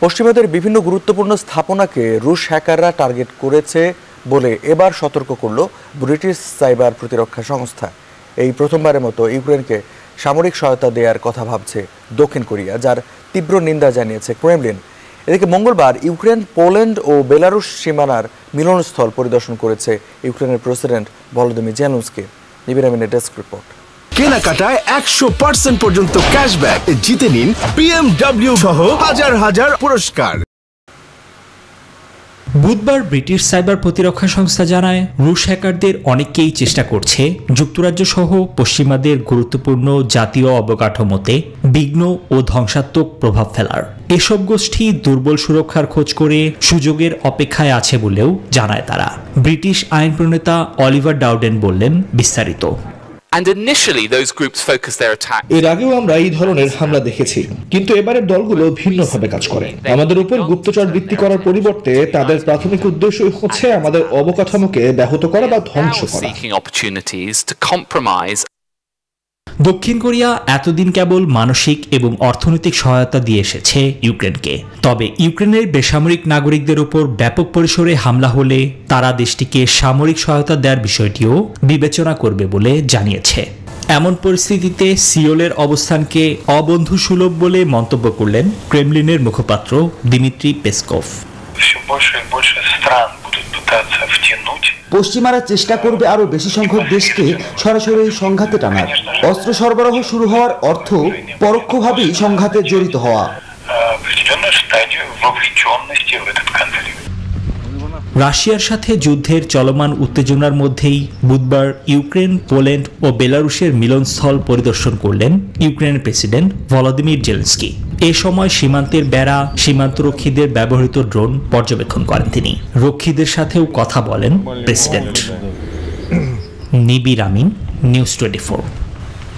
পশ্চিমাদের বিভিন্ন গুরুত্বপূর্ণ স্থাপনাকে রুশ হ্যাকাররা টার্গেট করেছে বলে এবার সতর্ক করল ব্রিটিশ সাইবার প্রতিরক্ষা সংস্থা। এই প্রথমবারের মতো ইউক্রেনকে সামরিক সহায়তা দেওয়ার কথা ভাবছে দক্ষিণ কোরিয়া, যার তীব্র নিন্দা জানিয়েছে ক্রেমলিন। এদিকে মঙ্গলবার ইউক্রেন, পোল্যান্ড ও বেলারুশ সীমানার মিলনস্থল পরিদর্শন করেছে ইউক্রেনের প্রেসিডেন্ট ভলোদিমির জেলেনস্কি। নিবিড় আমিনের ডেস্ক রিপোর্ট। কেনাকাটায় 100% পর্যন্ত ক্যাশব্যাক জিতে নিন BMW সহ হাজার হাজার পুরস্কার। বুধবার ব্রিটিশ সাইবার প্রতিরক্ষা সংস্থা জানায়, রুশ হ্যাকারদের অনেকেই চেষ্টা করছে যুক্তরাজ্য সহ পশ্চিমাদের গুরুত্বপূর্ণ জাতীয় অবকাঠামোতে বিঘ্ন ও ধ্বংসাত্মক প্রভাব ফেলার। এসব গোষ্ঠী দুর্বল সুরক্ষার খোঁজ করে সুযোগের অপেক্ষায় আছে বলেও জানায় তারা। ব্রিটিশ আইন প্রণেতা অলিভার ডাউডেন বললেন বিস্তারিত। এর আগেও আমরা এই ধরনের হামলা দেখেছি, কিন্তু এবারের দলগুলো ভিন্নভাবে কাজ করে। আমাদের উপর গুপ্তচর বৃত্তি করার পরিবর্তে তাদের প্রাথমিক উদ্দেশ্যই হচ্ছে আমাদের অবকাঠামোকে ব্যাহত করা বা ধ্বংস করা। দক্ষিণ কোরিয়া এতদিন কেবল মানসিক এবং অর্থনৈতিক সহায়তা দিয়ে এসেছে ইউক্রেনকে। তবে ইউক্রেনের বেসামরিক নাগরিকদের উপর ব্যাপক পরিসরে হামলা হলে তারা দেশটিকে সামরিক সহায়তা দেওয়ার বিষয়টিও বিবেচনা করবে বলে জানিয়েছে। এমন পরিস্থিতিতে সিওলের অবস্থানকে অবন্ধুসুলভ বলে মন্তব্য করলেন ক্রেমলিনের মুখপাত্র দিমিত্রি পেসকভ। পশ্চিমারা চেষ্টা করবে আরো বেশি সংখ্যক দেশকে সরাসরি সংঘাতে টানার। অস্ত্র সরবরাহ শুরু হওয়ার অর্থ পরোক্ষভাবেই সংঘাতে জড়িত হওয়া। রাশিয়ার সাথে যুদ্ধের চলমান উত্তেজনার মধ্যেই বুধবার ইউক্রেন, পোল্যান্ড ও বেলারুশের মিলনস্থল পরিদর্শন করলেন ইউক্রেনের প্রেসিডেন্ট ভলোদিমির জেলেনস্কি। এ সময় সীমান্তের বেড়া, সীমান্তরক্ষীদের ব্যবহৃত ড্রোন পর্যবেক্ষণ করেন তিনি। রক্ষীদের সাথেও কথা বলেন প্রেসিডেন্ট। নিবিড় আমিন, নিউজ 24।